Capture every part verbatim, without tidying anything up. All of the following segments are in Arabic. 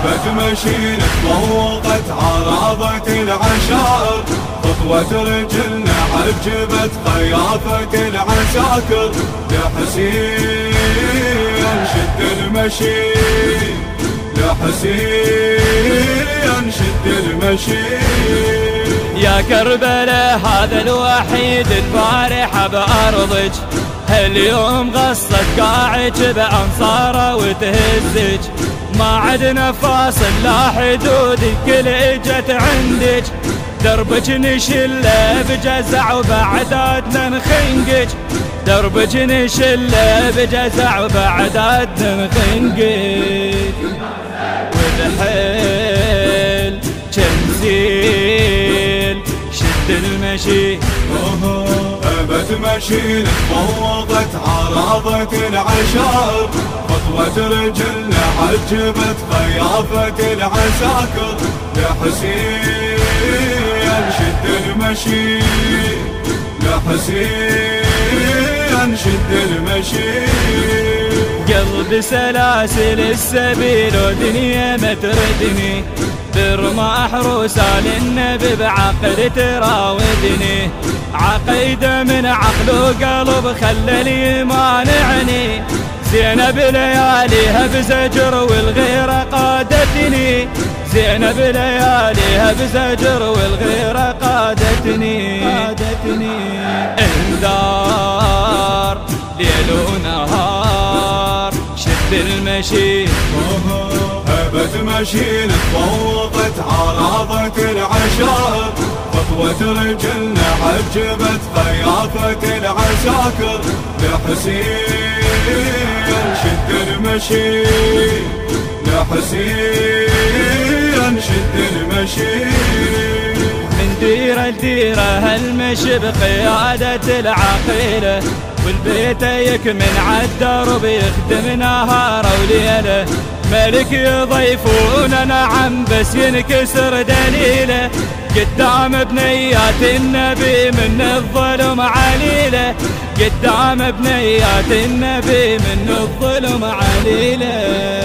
هبت مشين تفوقت عراضة العشائر، خطوة رجلنا عجبت خيافة العساكر. يا حسين شد المشي، يا حسين شد المشي. يا كربلاء هذا الوحيد البارحة بأرضك، هاليوم غصت قاعك بأنصاره وتهزك. ما عدنا فاصل لا حدود الكل اجت عندك، دربك نشله بجزع وبعدادنا نخنقك، دربك نشله بجزع وبعدادنا نخنقك. والحيل كنزيل شد المشي، هبت مشين تفوضت عراضة العشائر، خطوة رجلنا عجبت خيافة العساكر. يا حسين شد المشي، يا حسين شد المشي. قلب سلاسل السبيل ودنيا ما تردني، برماح رسال النبي بعقل تراودني. عقيدة من عقل وقلب خلى لي مانعني، زينب لياليها بزجر والغيرة قادتني، زينب لياليها بزجر والغيرة قادتني قادتني. انذار ليل ونهار شد المشي، هبت مشين تفوقت عراضة العشائر، خطوة رجلنا عجبت خيافة العساكر. يا حسين شد المشي، يا حسين شد المشي. من ديرة لديرة هالمشي بقيادة العقيلة، والبيت يكمن عالدرب يخدم نهار وليلة. ملك يضيفون نعم بس ينكسر دليله، قدام بنيات النبي من الظلم عليله، قدام بنيات النبي من الظلم عليله.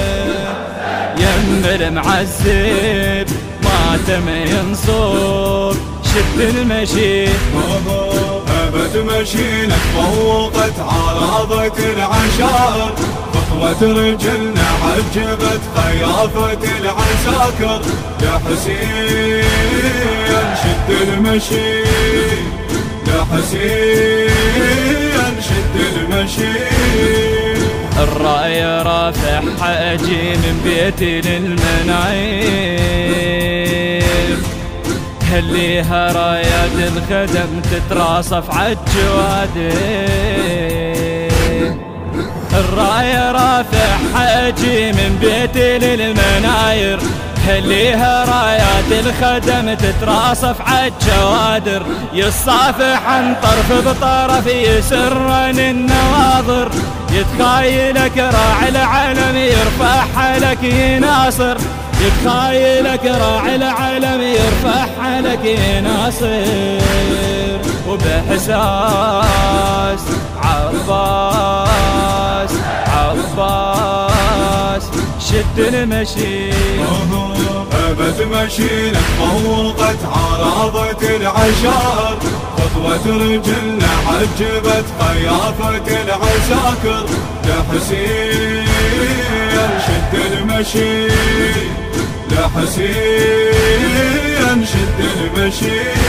يم المعذب ماتم ينصب شد المشي، هبت مشين تفوقت عراضة العشائر، خطوة رجلنا عجبت خيافة العساكر. يا حسين شد المشي، يا حسين شد المشي. الراية رافع حاجي من بيتي للمناير، خليها رايات الخدم تتراصف عالجوادر. الراية رافع حاجي من بيتي للمناير، خليها رايات الخدم تتراصف عالجوادر. يصافح عن طرف بطرف يسرن النواظر، يتخايلك راعي العلم يرفعها لك يناصر، يتخايلك راعي العلم يرفعها لك يناصر. وبإحساس عباس عباس شد المشي، هبت مشين تفوقت عراضة العشائر، خطوة رجلنا عجبت خيافة العساكر. يا حسين شد المشي، يا حسين شد المشي.